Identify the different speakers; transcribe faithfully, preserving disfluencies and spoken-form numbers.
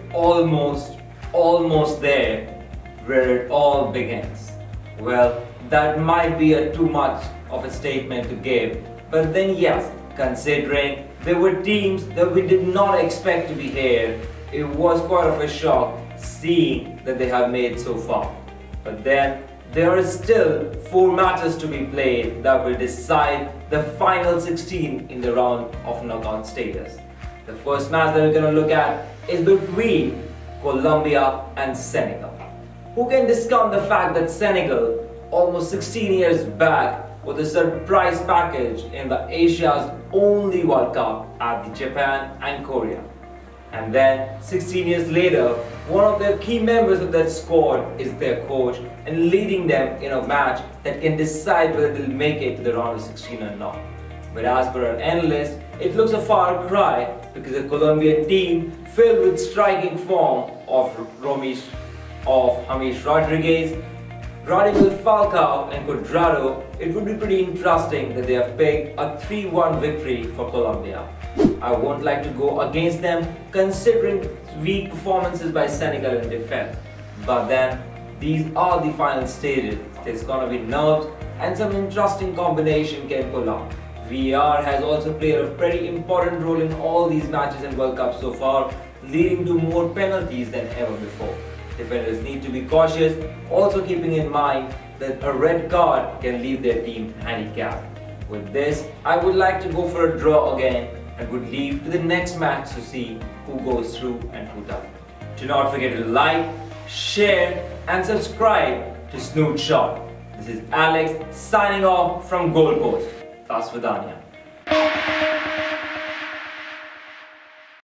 Speaker 1: almost, almost there where it all begins. Well, that might be a too much of a statement to give, but then yes, considering there were teams that we did not expect to be here, it was quite of a shock seeing that they have made so far. But then there are still four matches to be played that will decide the final sixteen in the round of knockout status. The first match that we're going to look at is between Colombia and Senegal. Who can discount the fact that Senegal, almost sixteen years back, was a surprise package in the Asia's only World Cup at the Japan and Korea. And then sixteen years later, one of the key members of that squad is their coach and leading them in a match that can decide whether they'll make it to the round of sixteen or not. But as per an analyst, it looks a far cry because the Colombian team filled with striking form of Romish, of James Rodriguez, Radamel Falcao and Cuadrado, it would be pretty interesting that they have picked a three one victory for Colombia. I won't like to go against them considering weak performances by Senegal in defense. But then, these are the final stages. There's gonna be nerves and some interesting combination can pull out. V A R has also played a pretty important role in all these matches in World Cup so far, leading to more penalties than ever before. Defenders need to be cautious, also keeping in mind that a red card can leave their team handicapped. With this, I would like to go for a draw again and would leave to the next match to see who goes through and who doesn't. Do not forget to like, share and subscribe to Snoot Shot. This is Alex signing off from Goal Post. Tasvidania.